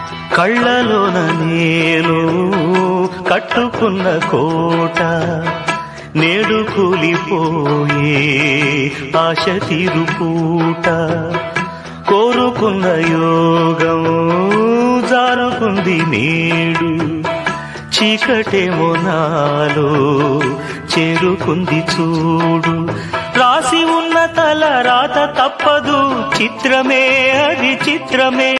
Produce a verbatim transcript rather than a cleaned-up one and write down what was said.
కళ్ళలోన నేను కట్టుకున్న కోట నేడు కూలిపోయే ఆశ తీరుపూట కోరుకున్న యోగం జారుకుంది నేడు చీకటేమో నాలో చేరుకుంది చూడు రాసి ఉన్న తల రాత తప్పదు చిత్రమే అది చిత్రమే